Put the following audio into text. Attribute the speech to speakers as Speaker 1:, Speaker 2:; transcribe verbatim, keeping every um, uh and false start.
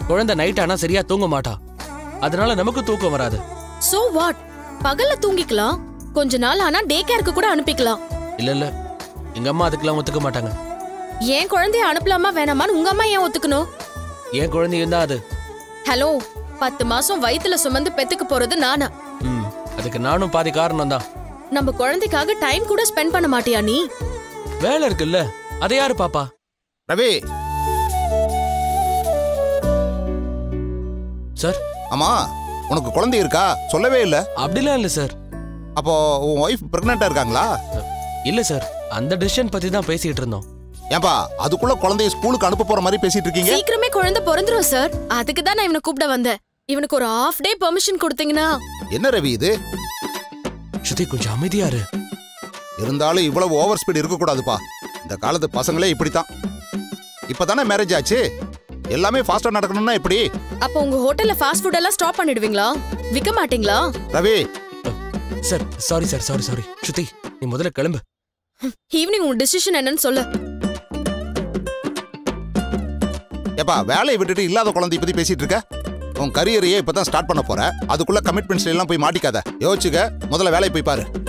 Speaker 1: குழந்தை நைட் ஆனா சரியா தூங்க மாட்டா, அதனால நமக்கு தூக்கம் வராது.
Speaker 2: So what? பகல்ல தூங்கிக்கலாம், கொஞ்ச நாள் ஆனா டே கேருக்கு கூட அனுப்பிக்கலாம்.
Speaker 1: இல்ல இல்ல, எங்க அம்மா அதுக்கெல்லாம் ஒத்துக்க மாட்டாங்க.
Speaker 2: ஏன் குழந்தைய அனுப்பலாமா வேணாமான்னு உங்க அம்மா ஏன் ஒத்துக்கணும்?
Speaker 1: ஏன் குழந்தையும் தான் அது.
Speaker 2: ஹலோ, பத்து மாசம் வயித்துல சுமந்து பெத்துக்கு போறது நானா?
Speaker 1: ம், அதுக்கு நானும் பாதி காரணம் தான்.
Speaker 2: நம்ம குழந்தைக்காக டைம் கூட ஸ்பெண்ட் பண்ண மாட்டியா நீ?
Speaker 1: வேலை இருக்குல்ல, அதை யாரு பாப்பா?
Speaker 3: ரவி
Speaker 1: சார்.
Speaker 3: ஆமா, உனக்கு குழந்தை இருக்கா? சொல்லவே இல்ல.
Speaker 1: அப்படிலாம் இல்ல சார்.
Speaker 3: அப்போ உன் ஒய்ஃப் பிரெக்னெண்டா இருக்காங்களா?
Speaker 1: இல்ல சார், அந்த டிசிஷன் பத்தி தான் பேசிட்டு இருந்தோம்.
Speaker 3: ஏன்பா அதுக்குள்ள குழந்தைய ஸ்கூலுக்கு அனுப்ப போற மாதிரி பேசிட்டு இருக்கீங்க?
Speaker 2: சீக்கிரமே குழந்தை பிறந்துரும் சார், அதுக்கு தான் நான் இவனை கூப்பிட வந்தேன். இவனுக்கு ஒரு ஹாஃப் டே பெர்மிஷன் கொடுத்தீங்கன்னா.
Speaker 3: என்ன ரவி இது?
Speaker 1: ஸ்ருதி கொஞ்சம் அமைதியா இரு.
Speaker 3: இருந்தாலும் இவ்வளவு ஓவர் ஸ்பீட் இருக்க கூடாதுப்பா. இந்த காலத்து பசங்களே இப்படித்தான். இப்பதானே மேரேஜ் ஆச்சு, எல்லாமே ஃபாஸ்டா நடக்கணும்னா எப்படி?
Speaker 2: அப்ப உங்க ஹோட்டல்ல ஃபாஸ்ட் ஃபுட் எல்லாம் ஸ்டாப் பண்ணிடுவீங்களா? விக்க மாட்டீங்களா?
Speaker 3: Ravi
Speaker 1: sir, sorry sir, sorry sorry. Shruti, நீ முதல்ல கிளம்பு.
Speaker 2: ஈவினிங் உங்க டிசிஷன் என்னன்னு சொல்லு.
Speaker 3: ஏப்பா வேலையை விட்டுட்டு இல்லாத குழந்தைய பத்தி பேசிட்டு இருக்க? உன் கரியரையே இப்பதான் ஸ்டார்ட் பண்ண போற, அதுக்குள்ள கமிட்மெண்ட்ஸ் எல்லாம் போய் மாட்டிக்காத. யோசிச்சுக்க, முதல்ல வேலையை போய் பாரு.